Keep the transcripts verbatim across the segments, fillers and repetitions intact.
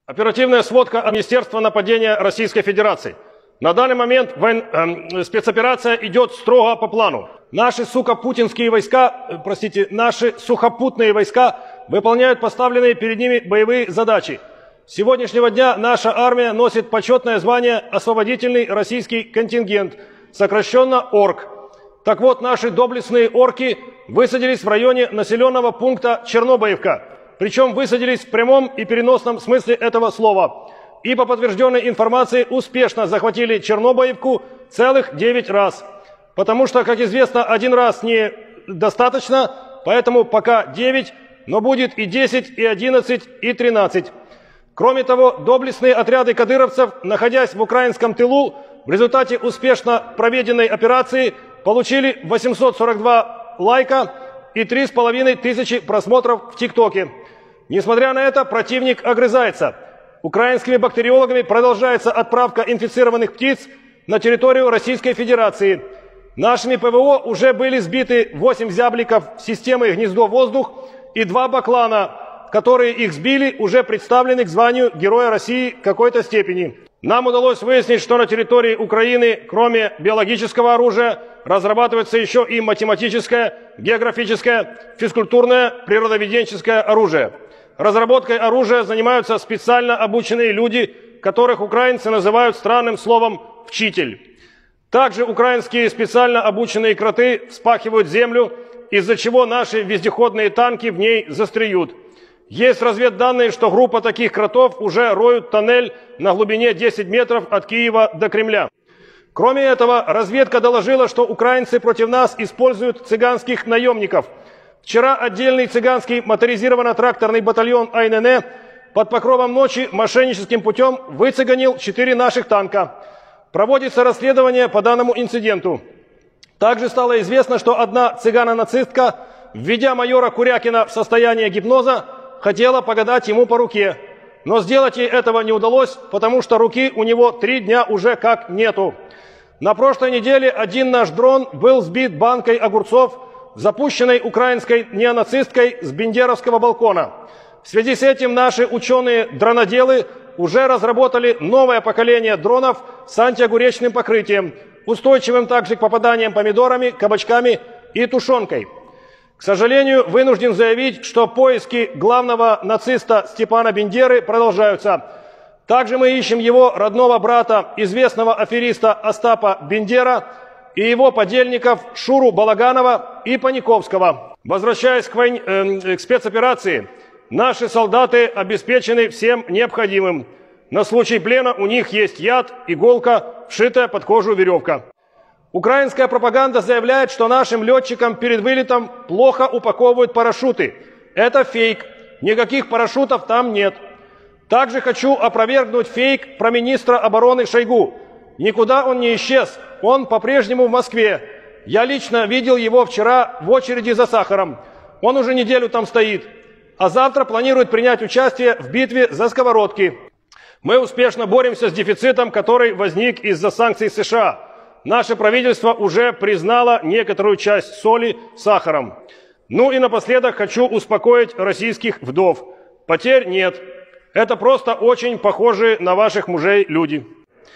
Оперативная сводка от Министерства нападения Российской Федерации. На данный момент войн, э, спецоперация идет строго по плану. Наши, сука, путинские войска, э, простите, наши сухопутные войска выполняют поставленные перед ними боевые задачи. С сегодняшнего дня наша армия носит почетное звание «Освободительный российский контингент», сокращенно ОРК. Так вот, наши доблестные орки высадились в районе населенного пункта Чернобаевка. Причем высадились в прямом и переносном смысле этого слова. И по подтвержденной информации успешно захватили Чернобаевку целых девять раз. Потому что, как известно, один раз недостаточно, поэтому пока девять, но будет и десять, и одиннадцать, и тринадцать. Кроме того, доблестные отряды кадыровцев, находясь в украинском тылу, в результате успешно проведенной операции получили восемьсот сорок два лайка и три с половиной тысячи просмотров в ТикТоке. Несмотря на это, противник огрызается. Украинскими бактериологами продолжается отправка инфицированных птиц на территорию Российской Федерации. Нашими ПВО уже были сбиты восемь зябликов системы «Гнездо-воздух» и два баклана, которые их сбили, уже представлены к званию Героя России какой-то степени. Нам удалось выяснить, что на территории Украины, кроме биологического оружия, разрабатывается еще и математическое, географическое, физкультурное, природоведенческое оружие. Разработкой оружия занимаются специально обученные люди, которых украинцы называют странным словом «вчитель». Также украинские специально обученные кроты вспахивают землю, из-за чего наши вездеходные танки в ней застреют. Есть разведданные, что группа таких кротов уже роют тоннель на глубине десять метров от Киева до Кремля. Кроме этого, разведка доложила, что украинцы против нас используют цыганских наемников. Вчера отдельный цыганский моторизированно-тракторный батальон АНН под покровом ночи мошенническим путем выцыганил четыре наших танка. Проводится расследование по данному инциденту. Также стало известно, что одна цыгана-нацистка, введя майора Курякина в состояние гипноза, хотела погадать ему по руке. Но сделать ей этого не удалось, потому что руки у него три дня уже как нету. На прошлой неделе один наш дрон был сбит банкой огурцов, запущенной украинской неонацисткой с бендеровского балкона. В связи с этим наши ученые-дроноделы уже разработали новое поколение дронов с антиогуречным покрытием, устойчивым также к попаданиям помидорами, кабачками и тушенкой. К сожалению, вынужден заявить, что поиски главного нациста Степана Бендеры продолжаются. Также мы ищем его родного брата, известного афериста Остапа Бендера, и его подельников Шуру Балаганова и Паниковского. Возвращаясь к, войне, э, к спецоперации, наши солдаты обеспечены всем необходимым. На случай плена у них есть яд, иголка, вшитая под кожу веревка. Украинская пропаганда заявляет, что нашим летчикам перед вылетом плохо упаковывают парашюты. Это фейк. Никаких парашютов там нет. Также хочу опровергнуть фейк про министра обороны Шойгу. Никуда он не исчез. Он по-прежнему в Москве. Я лично видел его вчера в очереди за сахаром. Он уже неделю там стоит. А завтра планирует принять участие в битве за сковородки. Мы успешно боремся с дефицитом, который возник из-за санкций США. Наше правительство уже признало некоторую часть соли сахаром. Ну и напоследок хочу успокоить российских вдов. Потерь нет. Это просто очень похожие на ваших мужей люди.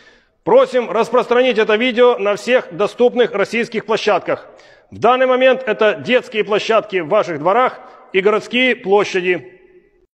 Просим распространить это видео на всех доступных российских площадках. В данный момент это детские площадки в ваших дворах и городские площади.